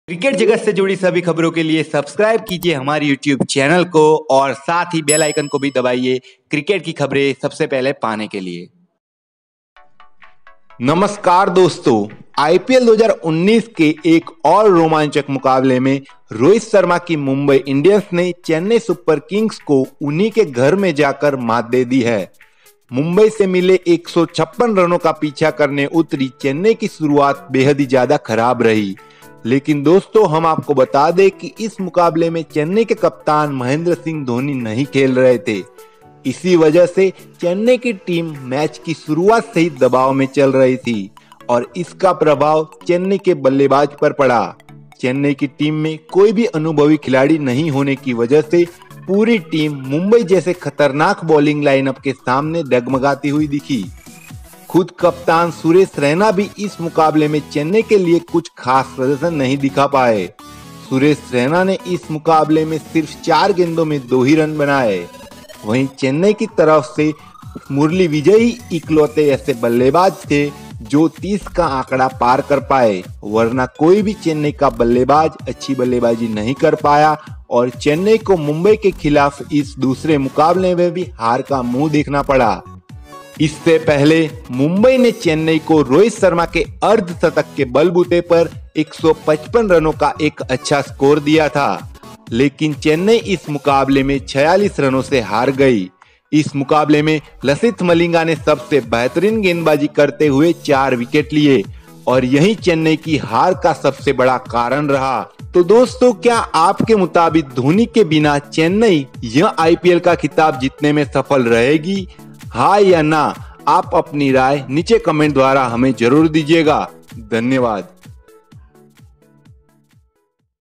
Cricket जगत से जुड़ी सभी खबरों के लिए सब्सक्राइब कीजिए हमारे यूट्यूब चैनल को और साथ ही बेल आइकन को भी दबाइए क्रिकेट की खबरें सबसे पहले पाने के लिए। नमस्कार दोस्तों, आईपीएल 2019 के एक और रोमांचक मुकाबले में रोहित शर्मा की मुंबई इंडियंस ने चेन्नई सुपर किंग्स को उन्हीं के घर में जाकर मात दे दी है। मुंबई से मिले 156 रनों का पीछा करने उतरी चेन्नई की शुरुआत बेहद ही ज्यादा खराब रही, लेकिन दोस्तों हम आपको बता दें कि इस मुकाबले में चेन्नई के कप्तान महेंद्र सिंह धोनी नहीं खेल रहे थे। इसी वजह से चेन्नई की टीम मैच की शुरुआत से ही दबाव में चल रही थी और इसका प्रभाव चेन्नई के बल्लेबाज पर पड़ा। चेन्नई की टीम में कोई भी अनुभवी खिलाड़ी नहीं होने की वजह से पूरी टीम मुंबई जैसे खतरनाक बॉलिंग लाइनअप के सामने डगमगाती हुई दिखी। खुद कप्तान सुरेश रैना भी इस मुकाबले में चेन्नई के लिए कुछ खास प्रदर्शन नहीं दिखा पाए। सुरेश रैना ने इस मुकाबले में सिर्फ 4 गेंदों में 2 ही रन बनाए। वहीं चेन्नई की तरफ से मुरली विजय ही इकलौते ऐसे बल्लेबाज थे जो 30 का आंकड़ा पार कर पाए, वरना कोई भी चेन्नई का बल्लेबाज अच्छी बल्लेबाजी नहीं कर पाया और चेन्नई को मुंबई के खिलाफ इस दूसरे मुकाबले में भी हार का मुंह देखना पड़ा। इससे पहले मुंबई ने चेन्नई को रोहित शर्मा के अर्धशतक के बलबूते पर 155 रनों का एक अच्छा स्कोर दिया था, लेकिन चेन्नई इस मुकाबले में 46 रनों से हार गई। इस मुकाबले में लसिथ मलिंगा ने सबसे बेहतरीन गेंदबाजी करते हुए 4 विकेट लिए और यही चेन्नई की हार का सबसे बड़ा कारण रहा। तो दोस्तों, क्या आपके मुताबिक धोनी के बिना चेन्नई यह आईपीएल का खिताब जीतने में सफल रहेगी? हाँ या ना? आप अपनी राय नीचे कमेंट द्वारा हमें जरूर दीजिएगा। धन्यवाद।